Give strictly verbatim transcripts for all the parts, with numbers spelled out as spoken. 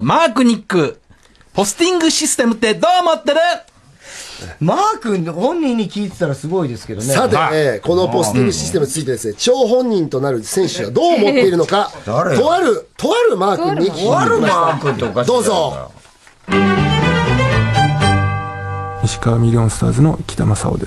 マーク・ニック、ポスティングシステムってどう思ってる？ マー君本人に聞いてたらすごいですけどね。 さて、えーこのポスティングシステムについてですね、張本人となる選手はどう思っているのか、 誰とある、とあるマー君に聞いてみとあるまマー君っておかしい。 どうぞ。 石川ミリオンスターズの北正夫です。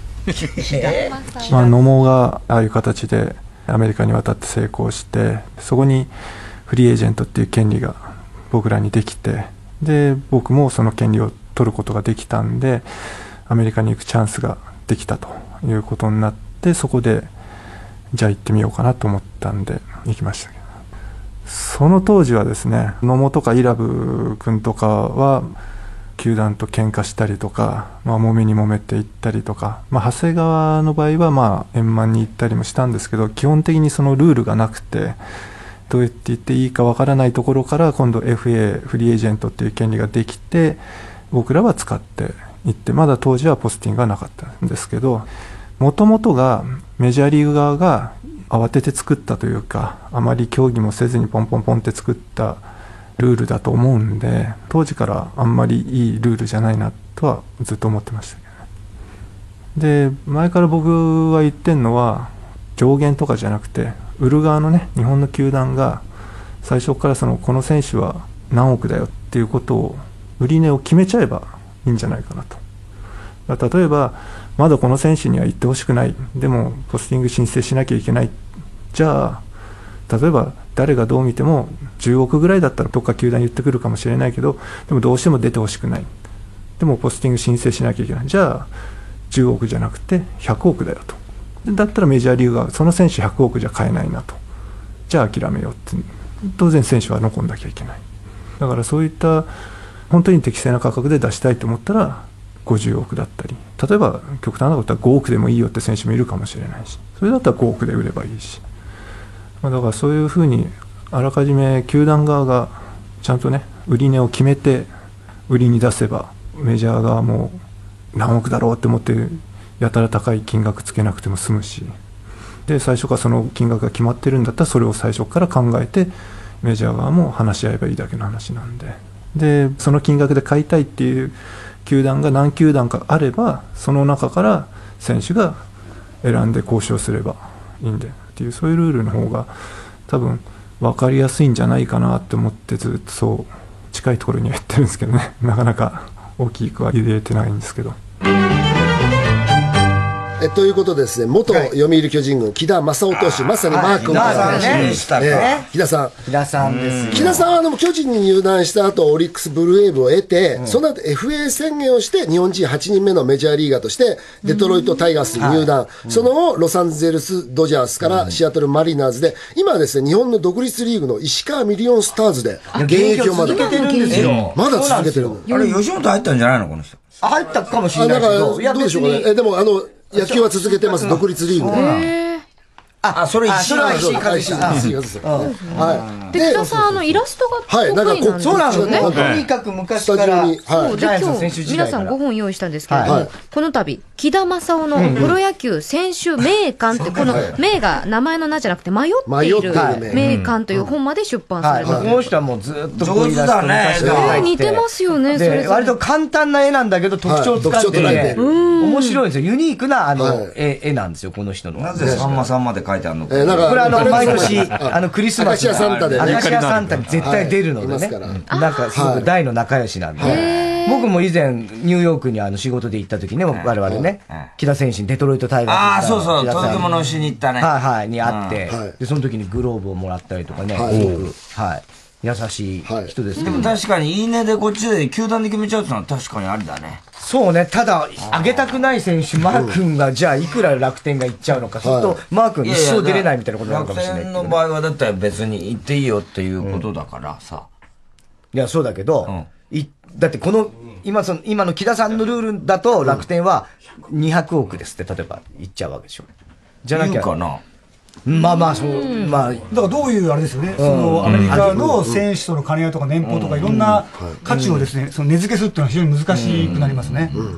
まあ、野茂がああいう形でアメリカに渡って成功して、そこにフリーエージェントっていう権利が僕らにできて、で僕もその権利を取ることができたんで、アメリカに行くチャンスができたということになって、そこでじゃあ行ってみようかなと思ったんで行きましたけど、その当時はですね、野茂とかイラブ君とかは球団と喧嘩したりとか、まあ、揉めに揉めていったりとか、まあ、長谷川の場合はまあ円満に行ったりもしたんですけど、基本的にそのルールがなくて、どうやって言っていいかわからないところから今度 エフエー フリーエージェントっていう権利ができて、僕らは使っていって、まだ当時はポスティングがなかったんですけど、もともとがメジャーリーグ側が慌てて作ったというか、あまり協議もせずにポンポンポンって作ったルールだと思うんで、当時からあんまりいいルールじゃないなとはずっと思ってましたけどね。で、前から僕は言ってるのは、上限とかじゃなくて、売る側のね、日本の球団が最初からそのこの選手は何億だよっていうことを、売り値を決めちゃえばいいんじゃないかなと。だから例えば、まだこの選手には行ってほしくない、でもポスティング申請しなきゃいけない、じゃあ例えば誰がどう見てもじゅうおくぐらいだったらどっか球団言ってくるかもしれないけど、でもどうしても出てほしくない、でもポスティング申請しなきゃいけない、じゃあじゅうおくじゃなくてひゃくおくだよと。だったらメジャーリーグがその選手ひゃくおくじゃ買えないなと、じゃあ諦めようって、当然選手は残んなきゃいけない。だからそういった本当に適正な価格で出したいと思ったらごじゅうおくだったり、例えば極端なことはごおくでもいいよって選手もいるかもしれないし、それだったらごおくで売ればいいし、まあ、だからそういうふうにあらかじめ球団側がちゃんとね、売り値を決めて売りに出せば、メジャー側も何億だろうって思ってやたら高い金額つけなくても済むし、で最初からその金額が決まってるんだったらそれを最初から考えてメジャー側も話し合えばいいだけの話なんで、でその金額で買いたいっていう球団が何球団かあれば、その中から選手が選んで交渉すればいいんでっていう、そういうルールの方が多分分かりやすいんじゃないかなって思って、ずっとそう近いところには言ってるんですけどね、なかなか大きくは入れてないんですけど。 えということでですね、元読売巨人軍木田正夫投手、まさにマー君から話ね、 えー木田さん木田さんですよ。 木田さんはでも巨人に入団した後オリックスブルーウェーブを得て、その後 エフエー 宣言をして日本人はちにんめのメジャーリーガーとしてデトロイトタイガースに入団、その後ロサンゼルスドジャースからシアトルマリナーズで、今はですね日本の独立リーグの石川ミリオンスターズで現役をまだ続けてるんですよ。 まだ続けてるの。 あれ、吉本入ったんじゃないのこの人。 入ったかもしれあ、 なないんかけど、いやどうでしょうかね。 別にえでもあの野球は続けてます、独立リーグで。 あ、それ石井あそれは石井石井石井和ですはい。 で、北さん、あの、イラストがはいなんか得意なんですそうなのね。 なんかとにかく昔から、 スタジオにはいそうでジャイアンツの今選手日時代から皆さんごほん用意したんですけれども、 はいこの度木田正夫のプロ野球選手名鑑って、この名が名前の名じゃなくて迷っている迷っている名鑑という本まで出版さはい、 れた、 この人はもうずっとこういうイラスト上手だね昔から入って似てますよね、それぞでれ割と簡単な絵なんだけど特徴を使ってはい特徴を捉えて、 てる面白いんですよ。ユニークなあの、 はい絵絵なんですよ、この人の。 なぜさんまさんまで書いてあるのか。 えーなんかこれあの毎年ああのクリスマス明石家サンタでね明石家サンタに絶対出るのでね、 はいいますかなんかすごく大の仲良しなんで、僕も以前ニューヨークにあの仕事で行った時ね、我々ね、木田選手にデトロイトタイガースああ、そうそう、 木田さん届け物をしに行ったね。 はいはいに会って、 はいでその時にグローブをもらったりとかね、 はいすごくはい優しい人ですけど、 でも確かにいいねでこっちで球団で決めちゃうってのは確かにありだね。 そうね、ただあげたくない選手マー君がじゃあいくら楽天が行っちゃうのか、そうするとマー君一生出れないみたいなことになるかもしれないけどね。 楽天の場合はだったら別に行っていいよっていうことだからさ。 いや、そうだけど、いだってこの、今その、今の木田さんのルールだと楽天はにひゃくおくですって、例えば言っちゃうわけでしょ。じゃなきゃ。 言うかな。 まあまあ、そう、まあ。 だからどういうあれですよね、そのアメリカの選手との兼ね合いとか年俸とかいろんな価値をですね、その値付けするっていうのは非常に難しくなりますね。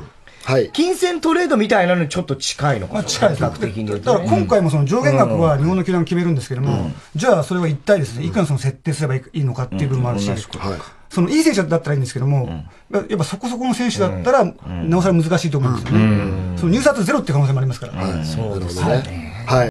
金銭トレードみたいなのにちょっと近いのかな。 まあ、近いです。 比較的に言うだと、ね。 から今回もその上限額は日本の球団が決めるんですけども、うん、じゃあそれは一体ですね、いくらその設定すればいいのかっていう部分もあるし、うん、そのいい選手だったらいいんですけども、うん、やっぱそこそこの選手だったら、なおさら難しいと思うんですよね。うん、その入札ゼロっていう可能性もありますから。 はい、そうですね。はい。